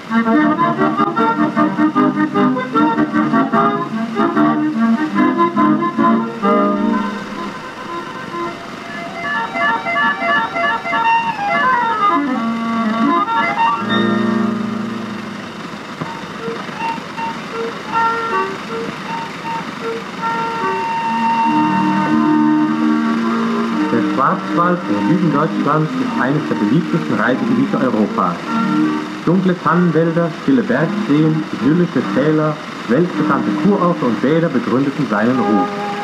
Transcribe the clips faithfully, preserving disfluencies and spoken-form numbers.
Der Schwarzwald im Süden Deutschlands ist eines der beliebtesten Reisegebiete Europas. Dunkle Tannenwälder, stille Bergseen, idyllische Täler, weltbekannte Kurorte und Bäder begründeten seinen Ruf.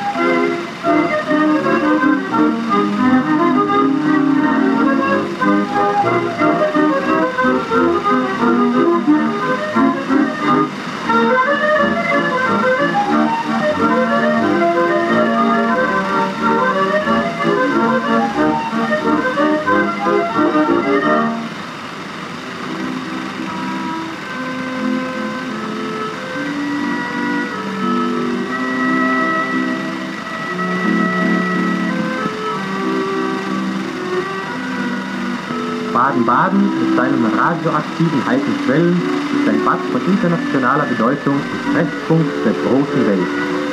Baden-Baden mit seinen radioaktiven heißen Quellen ist ein Bad von internationaler Bedeutung und Treffpunkt der großen Welt.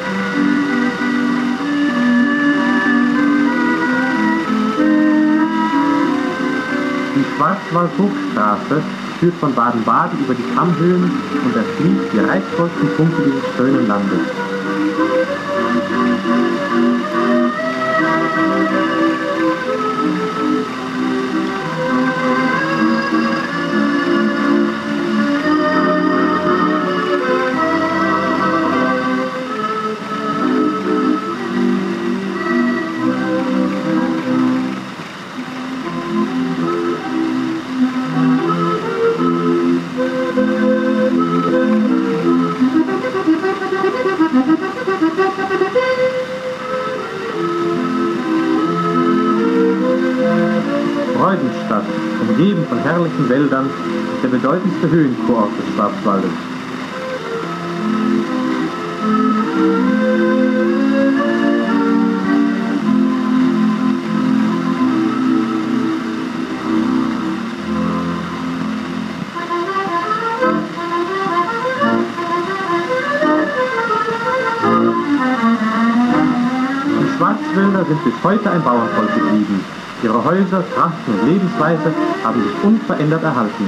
Die Schwarzwald-Hochstraße führt von Baden-Baden über die Kammhöhen und erschließt die reizvollsten Punkte dieses schönen Landes. Freudenstadt, umgeben von herrlichen Wäldern, ist der bedeutendste Höhenkurort des Schwarzwaldes. Die Schwarzwälder sind bis heute ein Bauernvolk geblieben. Ihre Häuser, Trachten und Lebensweise haben sich unverändert erhalten.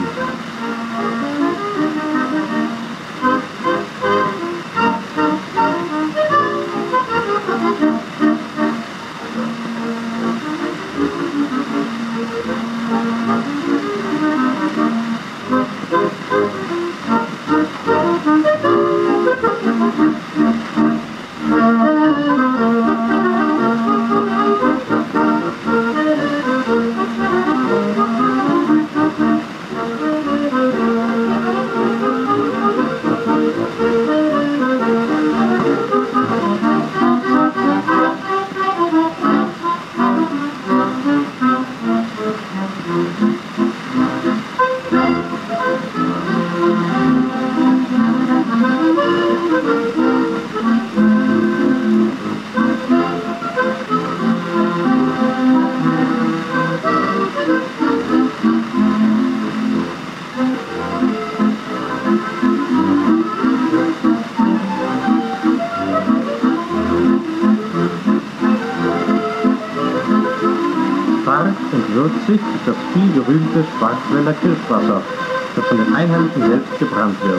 Würzig ist das viel gerühmte Schwarzwälder Kirschwasser, das von den Einheimischen selbst gebrannt wird.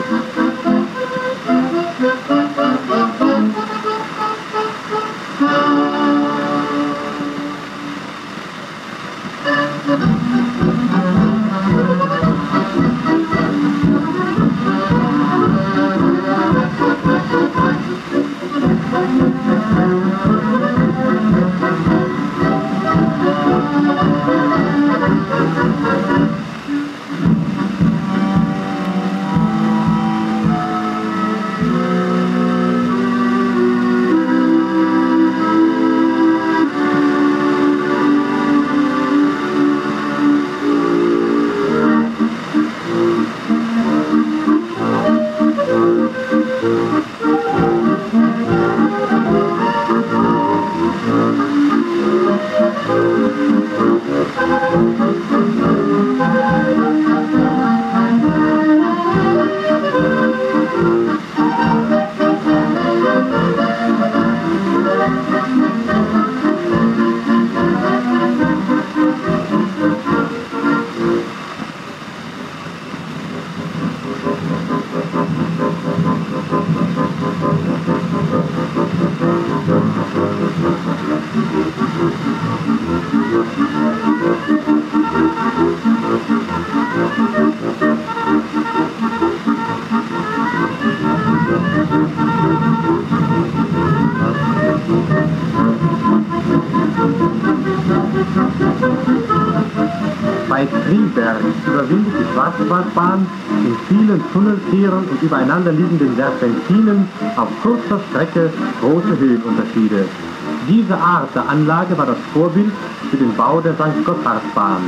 Bei Triberg überwindet die Schwarzwaldbahn in vielen Tunneltieren und übereinander liegenden Serpentinen auf kurzer Strecke große Höhenunterschiede. Diese Art der Anlage war das Vorbild für den Bau der Sankt Gotthardbahn.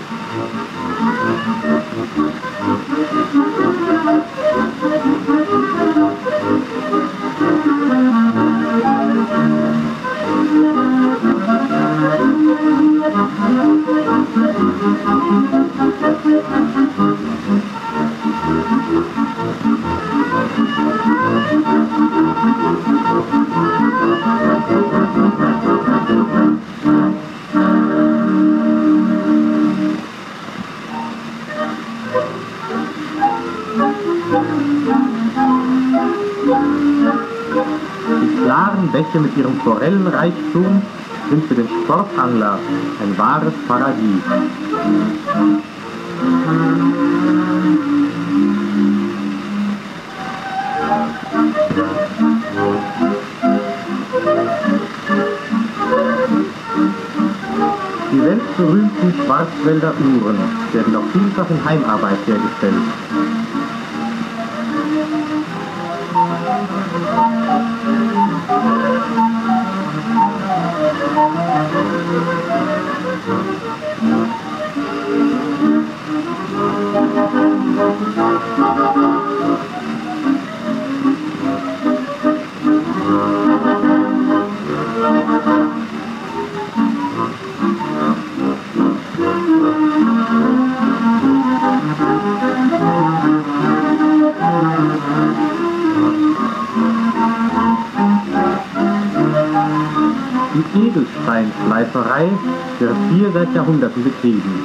Die klaren Bäche mit ihrem Forellenreichtum sind für den Sportangler ein wahres Paradies. Die weltberühmten Schwarzwälder Uhren werden noch vielfach in Heimarbeit hergestellt. Die Edelsteinschleiferei wird hier seit Jahrhunderten betrieben.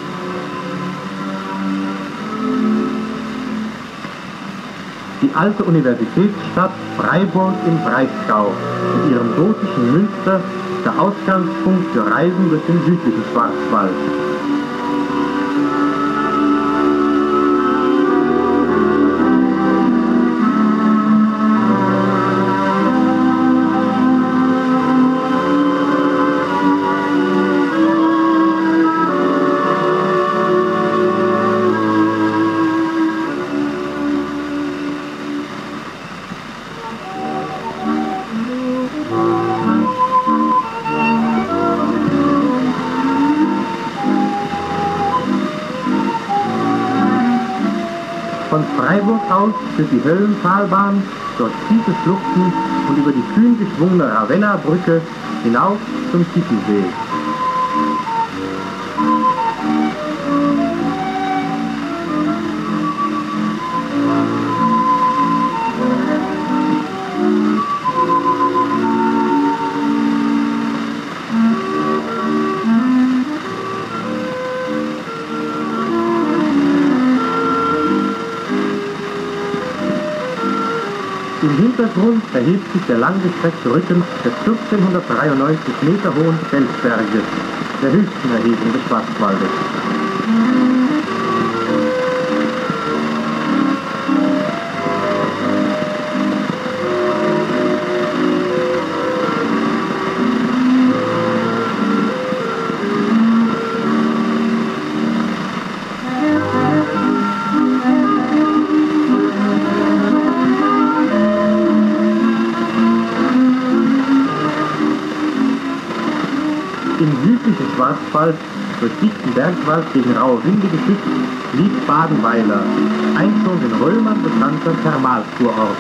Die alte Universitätsstadt Freiburg im Breisgau mit ihrem gotischen Münster ist der Ausgangspunkt für Reisen durch den südlichen Schwarzwald. Von Freiburg aus führt die Höllentalbahn durch tiefe Schluchten und über die kühn geschwungene Ravenna-Brücke hinauf zum Tiefensee. Im Hintergrund erhebt sich der langgestreckte Rücken des vierzehnhundertdreiundneunzig Meter hohen Felsberges, der höchsten Erhebung des Schwarzwaldes. Im südlichen Schwarzwald, durch dichten Bergwald gegen raue Winde geschützt, liegt Badenweiler, ein schon den Römern bekannter Thermalkurort.